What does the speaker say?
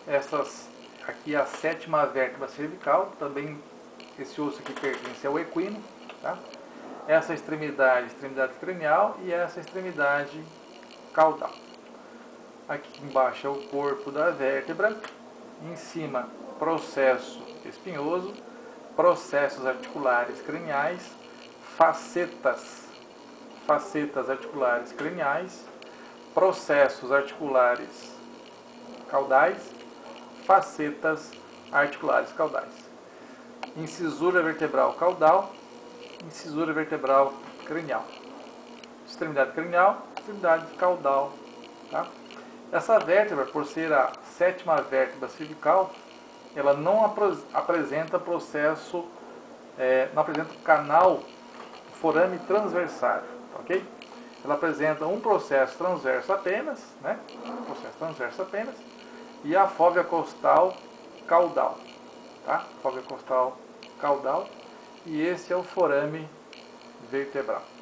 Aqui é a sétima vértebra cervical, também esse osso aqui pertence ao equino, tá? Essa extremidade cranial e essa extremidade caudal. Aqui embaixo é o corpo da vértebra, em cima processo espinhoso, processos articulares craniais, facetas articulares craniais, processos articulares caudais, facetas articulares caudais. Incisura vertebral caudal, incisura vertebral cranial. Extremidade cranial, extremidade caudal. Tá? Essa vértebra, por ser a sétima vértebra cervical, ela não apresenta processo, não apresenta canal forame transversário, ok? Ela apresenta um processo transverso apenas, né? Processo transverso apenas, e a fóvea costal caudal, tá? Fóvea costal caudal, e esse é o forame vertebral.